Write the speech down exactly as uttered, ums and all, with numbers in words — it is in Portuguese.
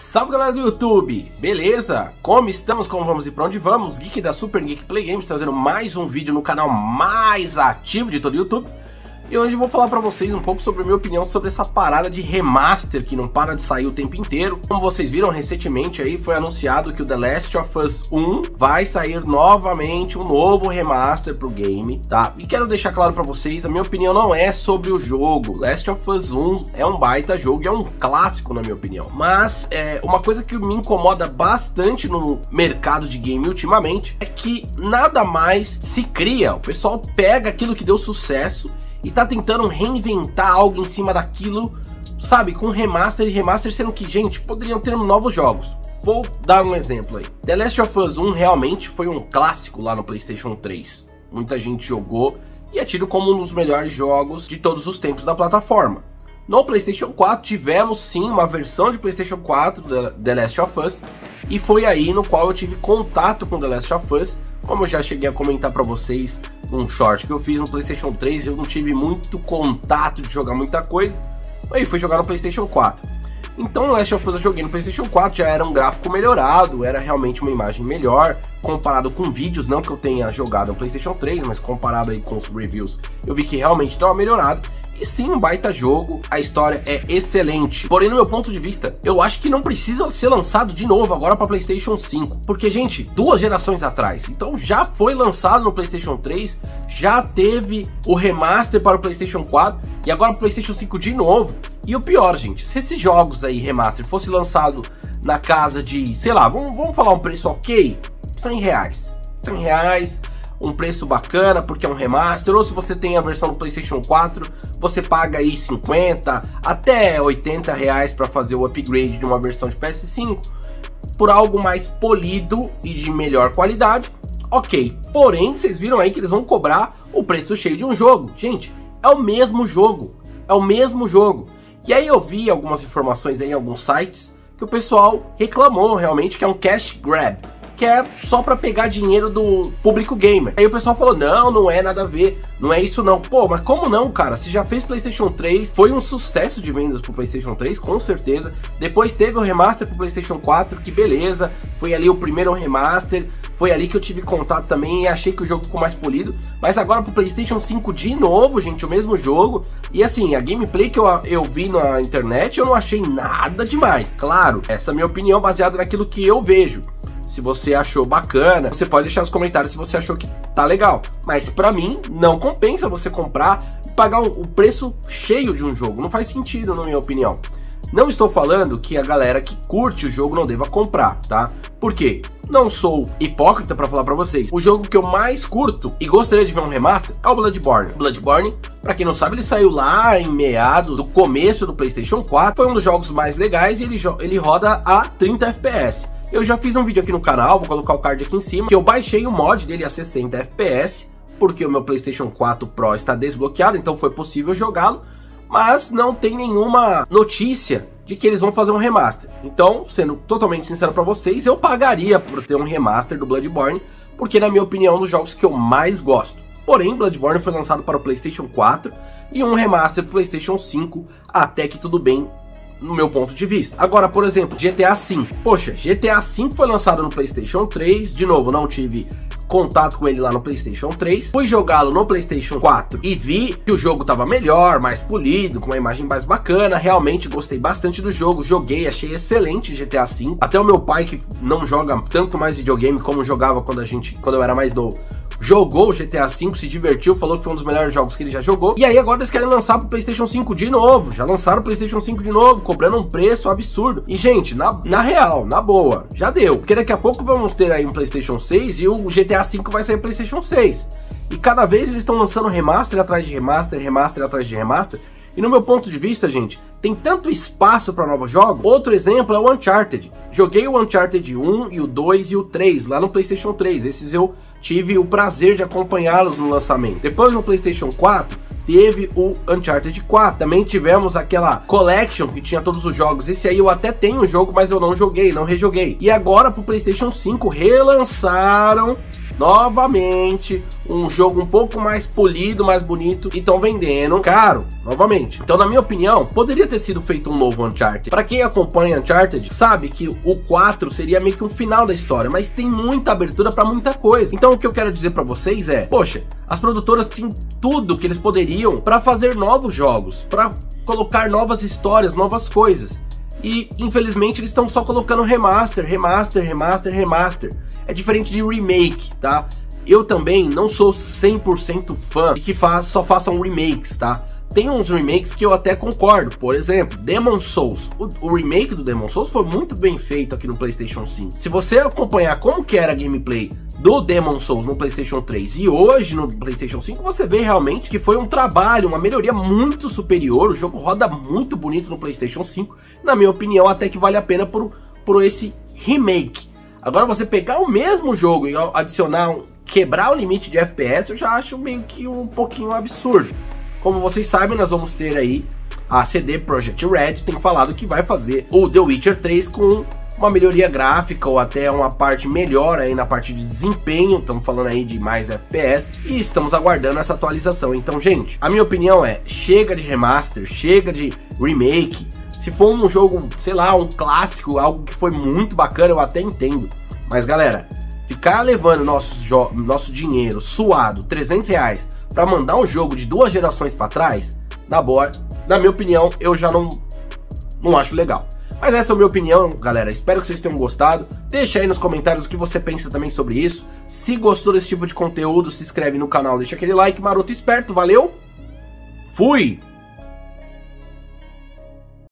Salve galera do YouTube, beleza? Como estamos, como vamos e pra onde vamos? Geek da Super Geek Play Games trazendo mais um vídeo no canal mais ativo de todo o YouTube. E hoje eu vou falar pra vocês um pouco sobre a minha opinião sobre essa parada de remaster que não para de sair o tempo inteiro. Como vocês viram recentemente aí, foi anunciado que o The Last of Us um vai sair novamente um novo remaster pro game, tá? E quero deixar claro pra vocês, a minha opinião não é sobre o jogo. Last of Us um é um baita jogo, é um clássico na minha opinião. Mas é, uma coisa que me incomoda bastante no mercado de game ultimamente é que nada mais se cria. O pessoal pega aquilo que deu sucesso e tá tentando reinventar algo em cima daquilo, sabe, com remaster e remaster, sendo que, gente, poderiam ter novos jogos. Vou dar um exemplo aí. The Last of Us um realmente foi um clássico lá no PlayStation três. Muita gente jogou e é tido como um dos melhores jogos de todos os tempos da plataforma. No PlayStation quatro tivemos sim uma versão de PlayStation quatro da The Last of Us, e foi aí no qual eu tive contato com The Last of Us. Como eu já cheguei a comentar pra vocês num short que eu fiz no PlayStation três, eu não tive muito contato de jogar muita coisa, aí fui jogar no PlayStation quatro. Então o Last of Us eu joguei no PlayStation quatro, já era um gráfico melhorado, era realmente uma imagem melhor, comparado com vídeos, não que eu tenha jogado no PlayStation três, mas comparado aí com os reviews, eu vi que realmente deu uma melhorada. E sim, um baita jogo, a história é excelente. Porém, no meu ponto de vista, eu acho que não precisa ser lançado de novo agora para PlayStation cinco. Porque, gente, duas gerações atrás, então já foi lançado no PlayStation três, já teve o remaster para o PlayStation quatro e agora para o PlayStation cinco de novo. E o pior, gente, se esses jogos aí, remaster, fosse lançado na casa de, sei lá, vamos, vamos falar um preço ok, cem reais. cem reais... um preço bacana porque é um remaster, ou se você tem a versão do PlayStation quatro, você paga aí cinquenta até oitenta reais para fazer o upgrade de uma versão de P S cinco por algo mais polido e de melhor qualidade, ok. Porém, vocês viram aí que eles vão cobrar o preço cheio de um jogo. Gente, é o mesmo jogo, é o mesmo jogo. E aí eu vi algumas informações aí em alguns sites que o pessoal reclamou realmente que é um cash grab, que é só pra pegar dinheiro do público gamer. Aí o pessoal falou, não, não é nada a ver, não é isso não. Pô, mas como não, cara? Se já fez PlayStation três, foi um sucesso de vendas pro PlayStation três, com certeza. Depois teve o remaster pro PlayStation quatro, que beleza, foi ali o primeiro remaster, foi ali que eu tive contato também e achei que o jogo ficou mais polido. Mas agora pro PlayStation cinco de novo, gente, o mesmo jogo. E assim, a gameplay que eu, eu vi na internet, eu não achei nada demais. Claro, essa é a minha opinião baseada naquilo que eu vejo. Se você achou bacana, você pode deixar nos comentários se você achou que tá legal. Mas pra mim, não compensa você comprar e pagar o preço cheio de um jogo. Não faz sentido, na minha opinião. Não estou falando que a galera que curte o jogo não deva comprar, tá? Por quê? Não sou hipócrita pra falar pra vocês. O jogo que eu mais curto e gostaria de ver um remaster é o Bloodborne. Bloodborne, pra quem não sabe, ele saiu lá em meados do começo do PlayStation quatro. Foi um dos jogos mais legais e ele, ele roda a trinta F P S. Eu já fiz um vídeo aqui no canal, vou colocar o card aqui em cima, que eu baixei o mod dele a sessenta F P S, porque o meu PlayStation quatro Pro está desbloqueado, então foi possível jogá-lo, mas não tem nenhuma notícia de que eles vão fazer um remaster. Então, sendo totalmente sincero pra vocês, eu pagaria por ter um remaster do Bloodborne, porque na minha opinião é um dos jogos que eu mais gosto. Porém, Bloodborne foi lançado para o PlayStation quatro e um remaster para o PlayStation cinco, até que tudo bem, no meu ponto de vista. Agora, por exemplo, G T A cinco. Poxa, G T A cinco foi lançado no PlayStation três. De novo, não tive contato com ele lá no PlayStation três. Fui jogá-lo no PlayStation quatro e vi que o jogo tava melhor, mais polido, com uma imagem mais bacana. Realmente gostei bastante do jogo. Joguei, achei excelente G T A cinco. Até o meu pai, que não joga tanto mais videogame como jogava quando a gente, quando eu era mais novo, jogou o G T A cinco, se divertiu, falou que foi um dos melhores jogos que ele já jogou. E aí agora eles querem lançar pro PlayStation cinco de novo. Já lançaram o PlayStation cinco de novo, cobrando um preço absurdo. E, gente, na, na real, na boa, já deu. Porque daqui a pouco vamos ter aí um PlayStation seis e o G T A cinco vai sair pro PlayStation seis. E cada vez eles estão lançando remaster atrás de remaster, remaster atrás de remaster. E no meu ponto de vista, gente, tem tanto espaço para novos jogos. Outro exemplo é o Uncharted. Joguei o Uncharted um e o dois e o três lá no PlayStation três. Esses eu tive o prazer de acompanhá-los no lançamento. Depois no PlayStation quatro teve o Uncharted quatro. Também tivemos aquela Collection que tinha todos os jogos. Esse aí eu até tenho o jogo, mas eu não joguei, não rejoguei. E agora pro PlayStation cinco relançaram novamente um jogo um pouco mais polido, mais bonito, e estão vendendo caro, novamente. Então, na minha opinião, poderia ter sido feito um novo Uncharted. Para quem acompanha Uncharted, sabe que o quatro seria meio que um final da história, mas tem muita abertura para muita coisa. Então, o que eu quero dizer para vocês é, poxa, as produtoras têm tudo que eles poderiam para fazer novos jogos, para colocar novas histórias, novas coisas. E, infelizmente, eles estão só colocando remaster, remaster, remaster, remaster. É diferente de remake, tá? Eu também não sou cem por cento fã de que faz, só façam remakes, tá? Tem uns remakes que eu até concordo. Por exemplo, Demon's Souls. O, o remake do Demon's Souls foi muito bem feito aqui no PlayStation cinco. Se você acompanhar como que era a gameplay do Demon's Souls no PlayStation três e hoje no PlayStation cinco, você vê realmente que foi um trabalho, uma melhoria muito superior. O jogo roda muito bonito no PlayStation cinco. Na minha opinião, até que vale a pena por, por esse remake. Agora, você pegar o mesmo jogo e adicionar, um, quebrar o limite de F P S, eu já acho meio que um pouquinho absurdo. Como vocês sabem, nós vamos ter aí a C D Projekt Red tem falado que vai fazer o The Witcher três com uma melhoria gráfica ou até uma parte melhor aí na parte de desempenho. Estamos falando aí de mais F P S e estamos aguardando essa atualização. Então, gente, a minha opinião é, chega de remaster, chega de remake. Se for um jogo, sei lá, um clássico, algo que foi muito bacana, eu até entendo. Mas, galera, ficar levando nosso, nosso dinheiro suado, trezentos reais, para mandar um jogo de duas gerações para trás, na boa, na minha opinião, eu já não, não acho legal. Mas essa é a minha opinião, galera. Espero que vocês tenham gostado. Deixa aí nos comentários o que você pensa também sobre isso. Se gostou desse tipo de conteúdo, se inscreve no canal, deixa aquele like maroto esperto. Valeu, fui!